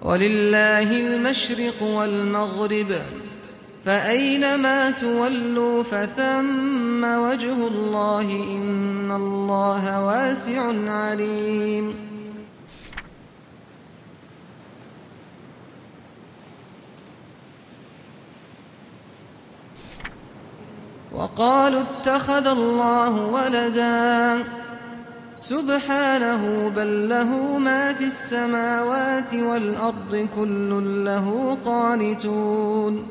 ولله المشرق والمغرب فأينما تولوا فثم وجه الله إن الله واسع عليم. وقالوا اتخذ الله ولدا سبحانه بل له ما في السماوات والأرض كل له قانتون.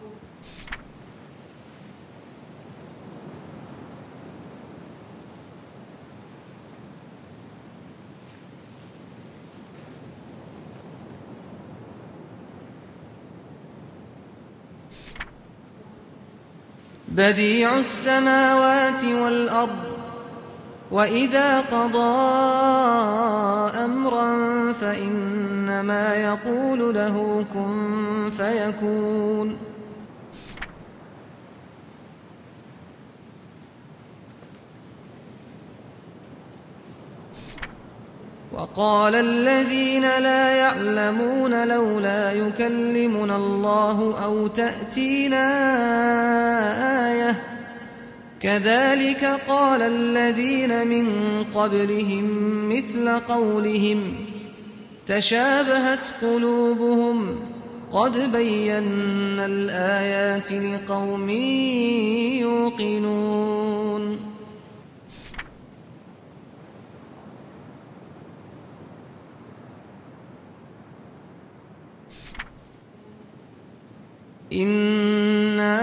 بديع السماوات والأرض وإذا قضى أمرا فإنما يقول له كن فيكون. وقال الذين لا يعلمون لولا يكلمنا الله أو تأتينا آية كذلك قال الذين من قبلهم مثل قولهم تشابهت قلوبهم قد بينا الآيات لقوم يوقنون. إنا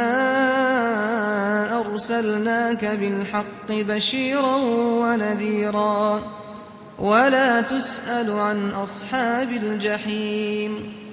أرسلناك بالحق بشيرا ونذيرا ولا تسأل عن أصحاب الجحيم.